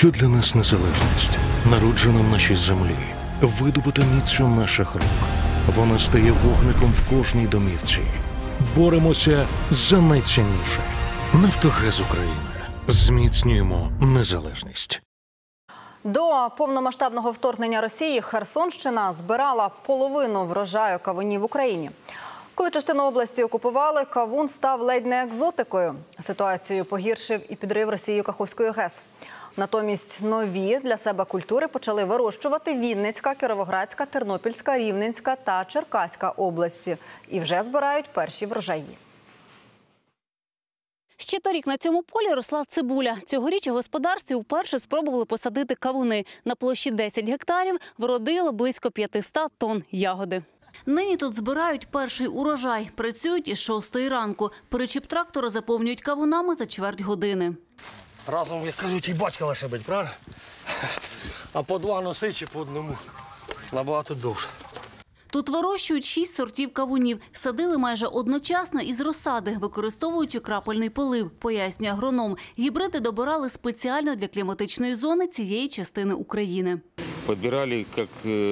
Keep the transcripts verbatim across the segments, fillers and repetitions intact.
Що для нас незалежність? Народжена в нашій землі, видобута міцю наших рук. Вона стає вогником в кожній домівці. Боремося за найцінніше. Нафтогаз України. Зміцнюємо незалежність. До повномасштабного вторгнення Росії Херсонщина збирала половину врожаю кавунів в Україні. Коли частину області окупували, кавун став ледь не екзотикою. Ситуацію погіршив і підрив Росією Каховської ГЕС. Натомість нові для себе культури почали вирощувати Вінницька, Кіровоградська, Тернопільська, Рівненська та Черкаська області. І вже збирають перші врожаї. Ще торік на цьому полі росла цибуля. Цьогоріч у господарстві вперше спробували посадити кавуни. На площі десять гектарів вродило близько п'ятисот тонн ягоди. Нині тут збирають перший урожай. Працюють із шостої ранку. Причіп трактора заповнюють кавунами за чверть години. Разом, як кажуть, і батька лише бить, правильно? А по два носи чи по одному набагато довше. Тут вирощують шість сортів кавунів. Садили майже одночасно із розсади, використовуючи крапельний полив, пояснює агроном. Гібриди добирали спеціально для кліматичної зони цієї частини України. Підбирали як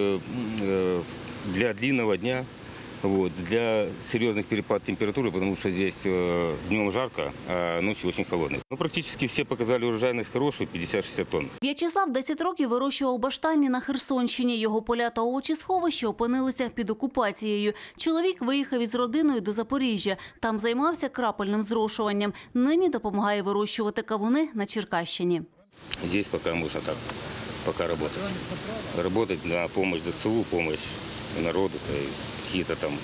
для длинного дня, вот, для серьезных перепадов температуры, потому что здесь э, днем жарко, а ночью очень холодно. Но практически все показали урожайность хорошую, п'ятдесят-шістдесят тонн. В'ячеслав десять років вирощував баштанні на Херсонщині. Його поля та овочесховища опинилися під окупацією. Чоловік виїхав із родиною до Запоріжжя. Там займався крапельним зрошуванням. Нині допомагає вирощувати кавуни на Черкащині. Здесь пока можно так, пока работать. Работать на помощь ЗСУ, помощь народу, какие-то там,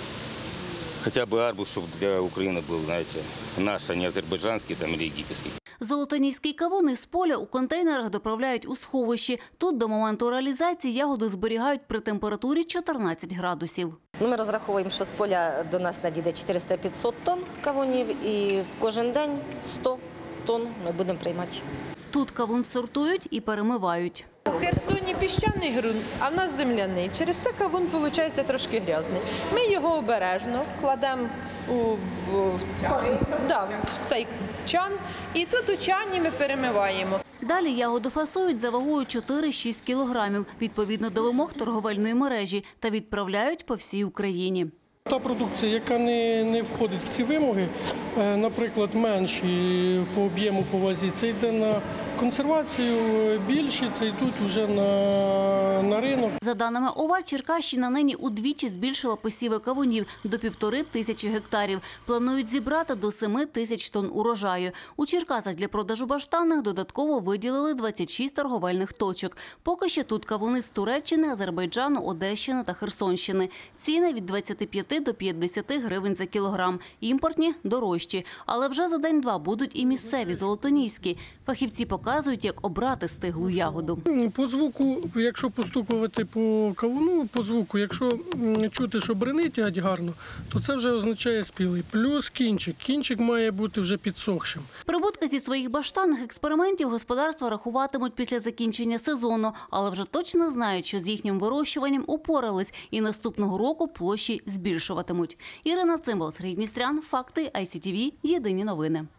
хотя бы арбуз, чтобы для Украины был, знаете, наш, а не азербайджанский там, или египетский. Золотоніський кавун із поля у контейнерах доправляють у сховищі. Тут до моменту реалізації ягоду зберігають при температурі чотирнадцять градусів. Ми розраховуємо, що з поля до нас надійде чотириста-п'ятсот тонн кавунів і кожен день сто тонн ми будемо приймати. Тут кавун сортують і перемивають. У Херсоні піщаний ґрунт, а в нас земляний. Через те кавун, виходить, трошки грязний. Ми його обережно кладемо у, в, в, да, в цей чан, і тут у чані ми перемиваємо. Далі ягоду фасують за вагою чотири-шість кілограмів, відповідно до вимог торговельної мережі, та відправляють по всій Україні. Та продукція, яка не, не входить в ці вимоги, наприклад, менші по об'єму, по вазі, це йде на консервацію, більші це йдуть вже на, на ринок. За даними ОВА, Черкащина нині удвічі збільшила посіви кавунів до півтори тисячі гектарів. Планують зібрати до семи тисяч тонн урожаю. У Черкасах для продажу баштанних додатково виділили двадцять шість торговельних точок. Поки що тут кавуни з Туреччини, Азербайджану, Одещини та Херсонщини. Ціни від двадцяти п'яти до п'ятдесяти гривень за кілограм. Імпортні – дорожчі. Але вже за день-два будуть і місцеві, золотоніські. Фахівці показують, як обрати стиглу ягоду. По звуку, якщо постукувати по кавуну, по звуку, якщо чути, що бренить ягідь гарно, то це вже означає спілий. Плюс кінчик. Кінчик має бути вже підсохшим. Прибутки зі своїх баштанних експериментів господарства рахуватимуть після закінчення сезону. Але вже точно знають, що з їхнім вирощуванням упорались і наступного року площі збільшуватимуть. Ірина Цимбал, Сергій Дністрян, Факти, ай сі ті ві, Єдині новини.